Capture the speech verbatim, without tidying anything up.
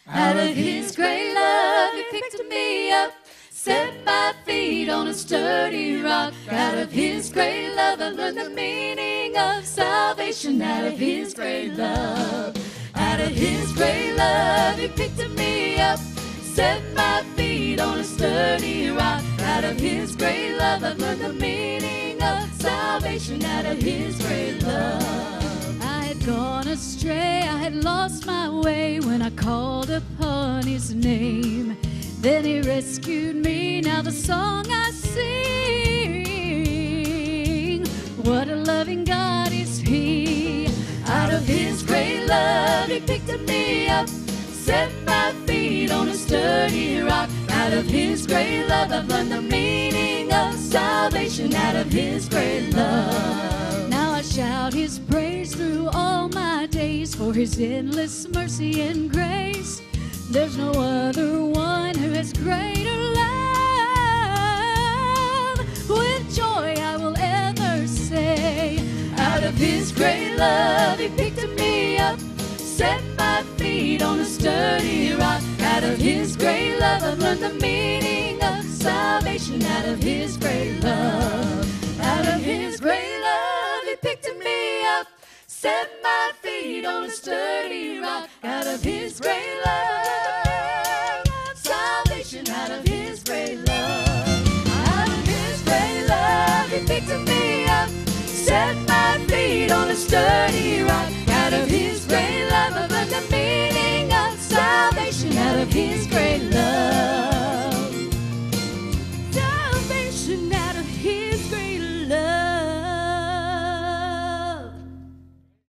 Out of his great love, he picked me up, set my feet on a sturdy rock. Out of his great love, I learned the meaning of salvation. Out of his great love, out of his great love, he picked me up, set my feet on a sturdy rock. Out of his great love, I've learned the meaning of salvation. Out of his great love, I had gone astray, I had lost my way when I called upon his name. Then he rescued me, now the song I sing. What a loving God is he. Out of his great love, he picked me up, set my feet on a sturdy rock. Out of his great love, I've learned the meaning of salvation. Out of his great love, now I shout his praise through all my days, for his endless mercy and grace. There's no other one who has greater love. With joy I will ever say, out of his great love, he picked me up, set my feet on a sturdy rock. Out of his great love, I've learned the meaning of salvation. Out of his great love, out of his great love, he picked me up, set my feet on a sturdy rock. Out of his great love,